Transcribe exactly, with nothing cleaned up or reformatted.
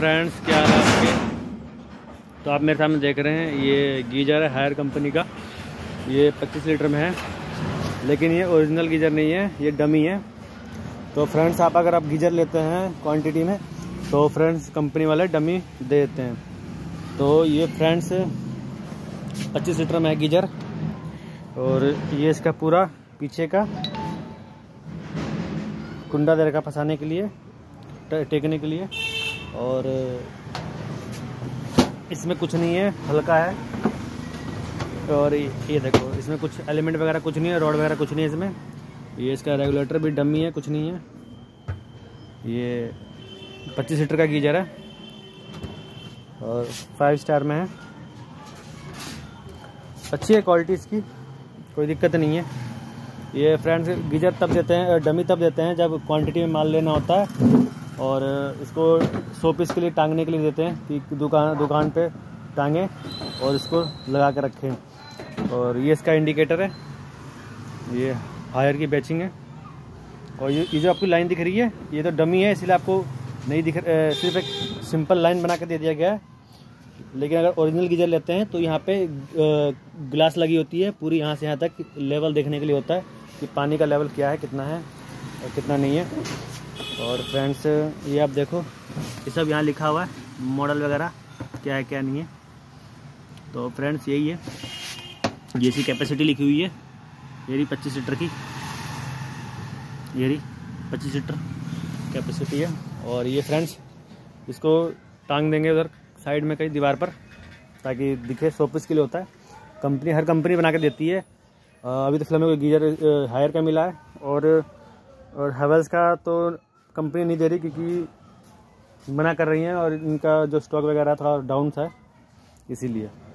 Friends, क्या हाल है आपके। तो आप मेरे सामने देख रहे हैं ये गीजर है हायर कंपनी का। ये पच्चीस लीटर में है, लेकिन ये ओरिजिनल गीजर नहीं है, ये डमी है। तो फ्रेंड्स, आप अगर आप गीजर लेते हैं क्वांटिटी में तो फ्रेंड्स कंपनी वाले डमी दे देते हैं। तो ये फ्रेंड्स पच्चीस लीटर में है गीजर, और ये इसका पूरा पीछे का कुंडा दे रखा फंसाने के लिए, टेकने के लिए। और इसमें कुछ नहीं है, हल्का है। और ये देखो, इसमें कुछ एलिमेंट वगैरह कुछ नहीं है, रॉड वगैरह कुछ नहीं है इसमें। ये इसका रेगुलेटर भी डमी है, कुछ नहीं है। ये पच्चीस लीटर का गीजर है और फाइव स्टार में है। अच्छी है क्वालिटी इसकी, कोई दिक्कत नहीं है। ये फ्रेंड्स गीजर तब देते हैं, डमी तब देते हैं जब क्वांटिटी में माल लेना होता है, और इसको सौ पीस के लिए टांगने के लिए देते हैं कि दुकान दुकान पे टांगें और इसको लगा कर रखें। और ये इसका इंडिकेटर है, ये हायर की बैचिंग है। और ये ये जो आपकी लाइन दिख रही है ये तो डमी है, इसलिए आपको नहीं दिख, सिर्फ एक सिंपल लाइन बना कर दे दिया गया है। लेकिन अगर ओरिजिनल गीजर लेते हैं तो यहाँ पे ग्लास लगी होती है पूरी, यहाँ से यहाँ तक लेवल देखने के लिए होता है कि पानी का लेवल क्या है, कितना है और कितना नहीं है। और फ्रेंड्स ये आप देखो, ये सब यहाँ लिखा हुआ है, मॉडल वगैरह क्या है क्या नहीं है। तो फ्रेंड्स यही है, ये इसकी कैपेसिटी लिखी हुई है, ये रही पच्चीस लीटर की, ये रही पच्चीस लीटर कैपेसिटी है। और ये फ्रेंड्स इसको टांग देंगे उधर साइड में कहीं दीवार पर, ताकि दिखे। सौ पीस के लिए होता है, कंपनी हर कंपनी बना के देती है। अभी तो फिलहाल में गीजर हायर का मिला है, और और हैवेल्स का तो कंपनी नहीं दे रही क्योंकि मना कर रही हैं, और इनका जो स्टॉक वगैरह थोड़ा डाउन था इसीलिए।